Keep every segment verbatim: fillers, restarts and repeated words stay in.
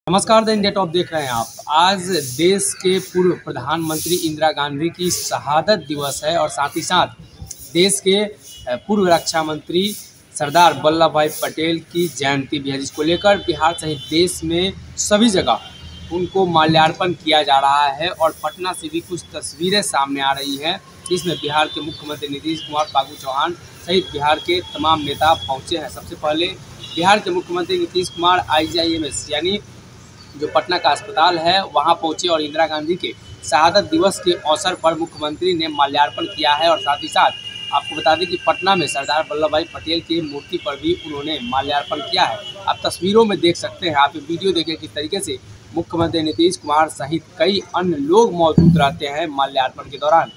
नमस्कार, the India top देख रहे हैं आप। आज देश के पूर्व प्रधानमंत्री इंदिरा गांधी की शहादत दिवस है और साथ ही साथ देश के पूर्व रक्षा मंत्री सरदार वल्लभ भाई पटेल की जयंती भी है, जिसको लेकर बिहार सहित देश में सभी जगह उनको माल्यार्पण किया जा रहा है। और पटना से भी कुछ तस्वीरें सामने आ रही हैं, जिसमें बिहार के मुख्यमंत्री नीतीश कुमार, फागू चौहान सहित बिहार के तमाम नेता पहुंचे हैं। सबसे पहले बिहार के मुख्यमंत्री Nitish Kumar I G I M S यानी जो पटना का अस्पताल है वहां पहुंचे और इंदिरा गांधी के शहादत दिवस के अवसर पर मुख्यमंत्री ने माल्यार्पण किया है। और साथ ही साथ आपको बता दें कि पटना में सरदार वल्लभ भाई पटेल की मूर्ति पर भी उन्होंने माल्यार्पण किया है। आप तस्वीरों में देख सकते हैं, आप ये वीडियो देखें किस तरीके से मुख्यमंत्री नीतीश कुमार सहित कई अन्य लोग मौजूद रहते हैं माल्यार्पण के दौरान।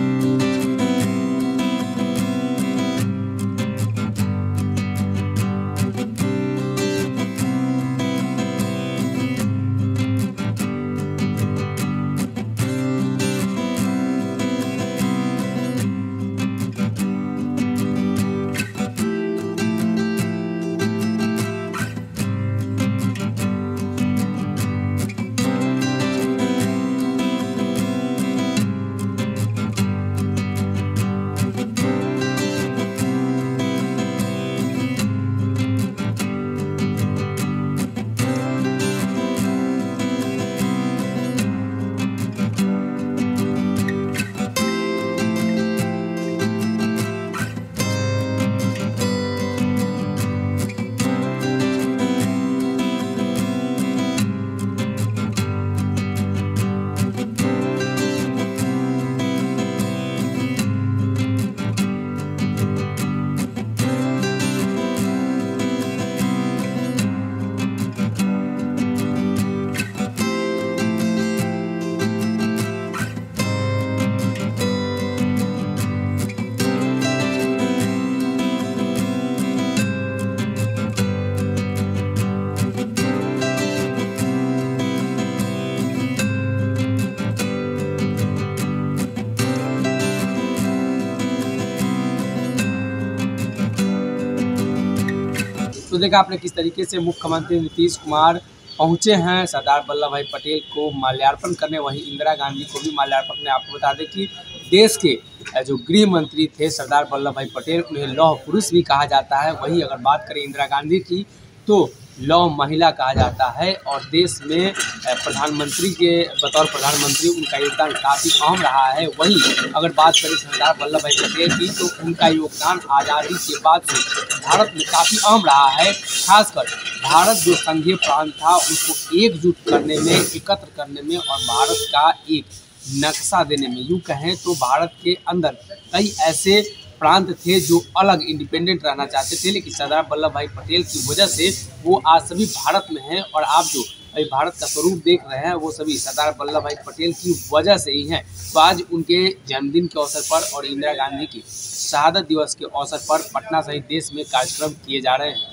तो देखा आपने किस तरीके से मुख्यमंत्री नीतीश कुमार पहुंचे हैं सरदार वल्लभ भाई पटेल को माल्यार्पण करने, वहीं इंदिरा गांधी को भी माल्यार्पण करने। आपको बता दें कि देश के जो गृह मंत्री थे सरदार वल्लभ भाई पटेल, उन्हें लौह पुरुष भी कहा जाता है। वहीं अगर बात करें इंदिरा गांधी की तो लौह महिला कहा जाता है। और देश में प्रधानमंत्री के बतौर प्रधानमंत्री उनका योगदान काफ़ी अहम रहा है। वहीं अगर बात करें सरदार वल्लभ भाई पटेल की तो उनका योगदान आज़ादी के बाद से भारत में काफ़ी अहम रहा है। खासकर भारत जो संघीय प्रांत था उसको एकजुट करने में, एकत्र करने में और भारत का एक नक्शा देने में। यूँ कहें तो भारत के अंदर कई ऐसे प्रांत थे जो अलग इंडिपेंडेंट रहना चाहते थे, लेकिन सरदार वल्लभ भाई पटेल की वजह से वो आज सभी भारत में हैं। और आप जो अभी भारत का स्वरूप देख रहे हैं वो सभी सरदार वल्लभ भाई पटेल की वजह से ही हैं। तो आज उनके जन्मदिन के अवसर पर और इंदिरा गांधी की शहादत दिवस के अवसर पर पटना सहित देश में कार्यक्रम किए जा रहे हैं।